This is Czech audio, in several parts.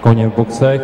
koně v boxech.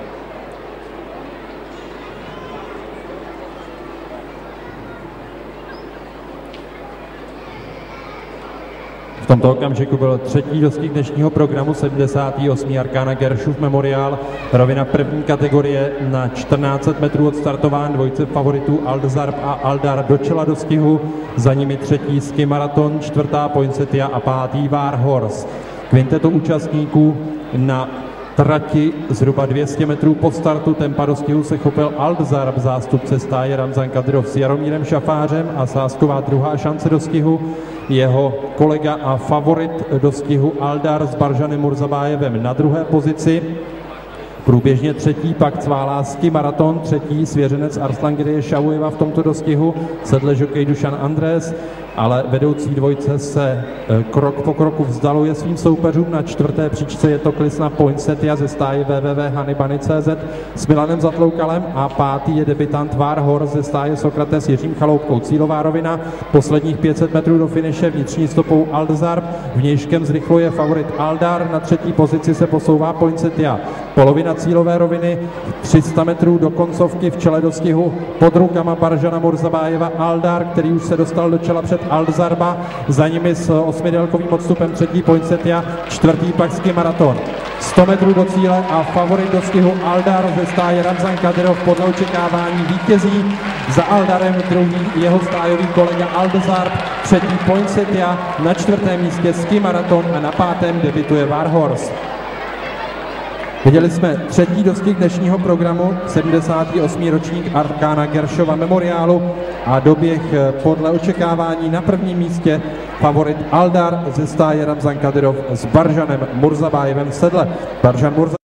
V tomto okamžiku byl třetí dostih dnešního programu 78. Arkana Geršův memoriál. Rovina první kategorie na 1400 metrů odstartován, dvojce favoritů Aldazarb a Aldar do čela dostihu, za nimi třetí Ski Marathon, čtvrtá Poinsettia a pátý Warhorse. Kvinteto účastníků na trati zhruba 200 metrů po startu tempa dostihu se chopil Aldazarb, zástupce stáje Ramzan Kadyrov s Jaromírem Šafářem a sázková druhá šance dostihu. Jeho kolega a favorit dostihu Aldar s Baržanem Murzabájevem na druhé pozici. Průběžně třetí pak cválá Ski Marathon, třetí svěřenec Arslangerie Šavujeva v tomto dostihu, sedle žokej Dušan Andrés, ale vedoucí dvojce se krok po kroku vzdaluje svým soupeřům. Na čtvrté příčce je to Klisna Poinsettia ze stáje www.hanybany.cz s Milanem Zatloukalem a pátý je debutant Warhorse ze stáje Sokrates Jiřím Chaloupkou. Cílová rovina, posledních 500 metrů do finiše, vnitřní stopou Aldazarb, vnějškem zrychluje favorit Aldar, na třetí pozici se posouvá Poinsettia. Polovina cílové roviny, 300 metrů do koncovky, v čele dostihu pod rukama Baržana Murzabájeva Aldar, který už se dostal do čela před Aldazarba, za nimi s 8délkovým odstupem třetí Poinsettia, čtvrtý pak Ski Marathon. 100 metrů do cíle a favorit dostihu Aldar ze stáje Ramzan Kadyrov podle očekávání vítězí. Za Aldarem druhý jeho stájový kolega Aldazarb, třetí Poinsettia, na čtvrtém místě Ski Marathon a na pátém debutuje Warhorse. Viděli jsme třetí dostih dnešního programu, 78. ročník Arkana Geršova memoriálu a doběh podle očekávání na prvním místě favorit Aldar ze stáje Ramzan Kadyrov s Baržanem Murzabájevem v sedle.